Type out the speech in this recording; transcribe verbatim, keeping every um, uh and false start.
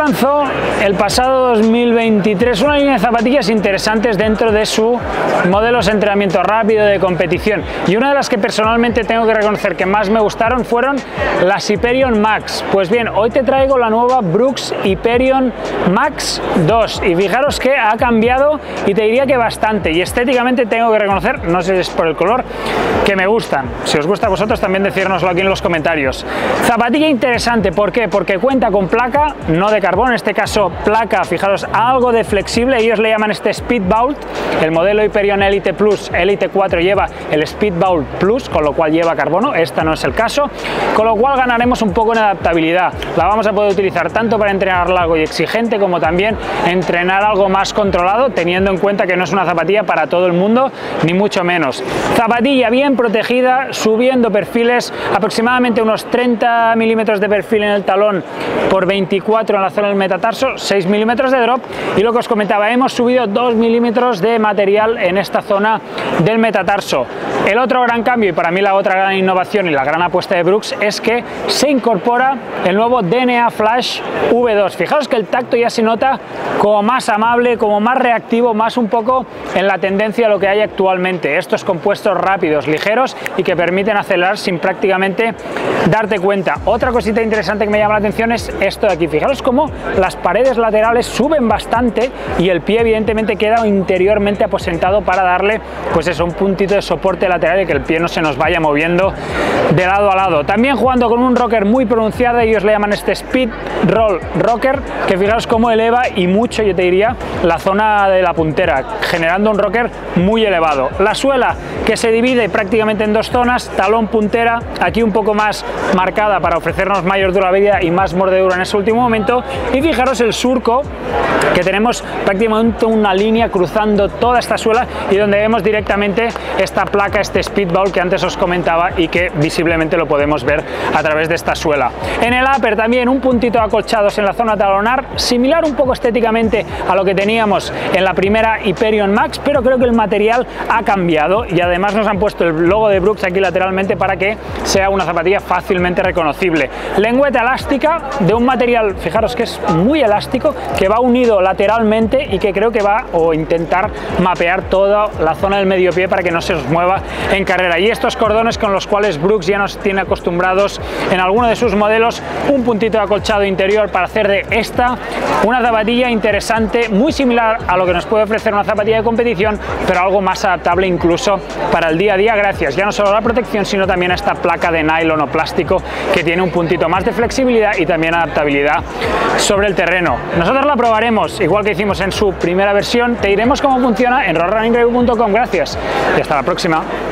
lanzó el pasado dos mil veintitrés una línea de zapatillas interesantes dentro de su modelos de entrenamiento rápido de competición, y una de las que personalmente tengo que reconocer que más me gustaron fueron las Hyperion Max. Pues bien, hoy te traigo la nueva Brooks Hyperion Max dos, y fijaros que ha cambiado, y te diría que bastante, y estéticamente tengo que reconocer, no sé si es por el color, que me gustan. Si os gusta a vosotros también decírnoslo aquí en los comentarios. Zapatilla interesante, ¿por qué? Porque cuenta con placa, no de carbón, en este caso placa, fijaros, algo de flexible, ellos le llaman este Speedbolt. El modelo Hyperion Elite Plus, Elite cuatro lleva el Speedbolt Plus, con lo cual lleva carbono, esta no es el caso, con lo cual ganaremos un poco en adaptabilidad. La vamos a poder utilizar tanto para entrenar largo y exigente, como también entrenar algo más controlado, teniendo en cuenta que no es una zapatilla para todo el mundo, ni mucho menos. Zapatilla bien protegida, subiendo perfiles, aproximadamente unos treinta milímetros de perfil en el talón por veinticuatro en la zona del metatarso, seis milímetros de drop, y lo que os comentaba, hemos subido dos milímetros de material en esta zona del metatarso. El otro gran cambio, y para mí la otra gran innovación y la gran apuesta de Brooks, es que se incorpora el nuevo D N A Flash V dos. Fijaos que el tacto ya se nota como más amable, como más reactivo, más un poco en la tendencia a lo que hay actualmente. Estos compuestos rápidos, ligeros y que permiten acelerar sin prácticamente darte cuenta. Otra cosita interesante que me llama la atención es esto de aquí. Fijaros cómo las paredes laterales suben bastante y el pie evidentemente queda interiormente aposentado para darle, pues eso, un puntito de soporte lateral y que el pie no se nos vaya moviendo de lado a lado. También jugando con un rocker muy pronunciado, ellos le llaman este Speed Roll Rocker, que fijaros cómo eleva y mucho, yo te diría, la zona de la puntera, generando un rocker muy elevado. La suela, que se divide prácticamente en dos zonas, talón puntera, aquí un poco más marcada para ofrecernos mayor durabilidad y más mordedura en ese último momento, y fijaros el surco, que tenemos prácticamente una línea cruzando toda esta suela y donde vemos directamente esta placa, este Speedbolt que antes os comentaba y que visiblemente lo podemos ver a través de esta suela. En el upper también un puntito de acolchados en la zona talonar, similar un poco estéticamente a lo que teníamos en la primera Hyperion Max, pero creo que el material ha cambiado y además nos han puesto el logo de Brooks aquí lateralmente para que sea una zapatilla fácilmente reconocible. Lengüeta elástica de un material, fijaros que es muy elástico, que va unido lateralmente y que creo que va o intentar mapear toda la zona del medio pie para que no se os mueva en carrera. Y estos cordones con los cuales Brooks ya nos tiene acostumbrados en alguno de sus modelos, un puntito de acolchado interior para hacer de esta una zapatilla interesante, muy similar a lo que nos puede ofrecer una zapatilla de competición, pero algo más adaptable incluso para el día a día, gracias ya no solo a la protección, sino también a esta placa de nylon o plástico que tiene un puntito más de flexibilidad y también adaptabilidad sobre el terreno. Nosotros la probaremos, igual que hicimos en su primera versión, te diremos cómo funciona en road running review punto com. Gracias y hasta la próxima.